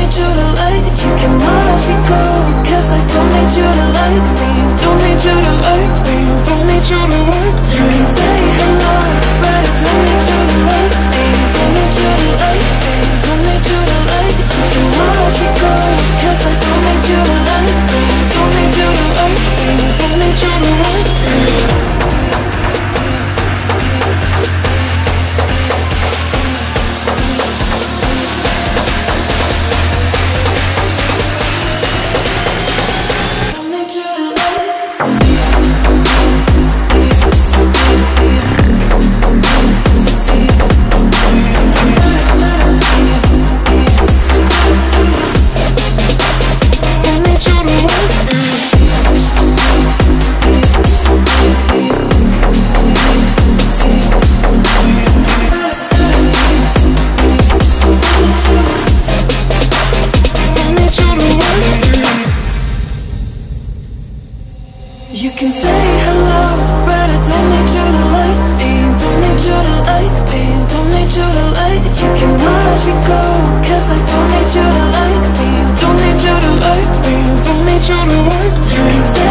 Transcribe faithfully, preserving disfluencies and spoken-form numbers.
need you to like. You can watch me go, cause I don't need you to like me. Don't need you to like me. Don't need you to like me. You can say hello, but I don't need you to like me. Don't need you to like me. Don't need you to like. You can watch me go, cause I don't need you to like me. Don't need you to like me. Don't need you to like me. You can say hello, but I don't need you to like me. Don't need you to like me. Don't need you to like. You can watch me go, cause I don't need you to like me. Don't need you to like me. Don't need you to like me. You can say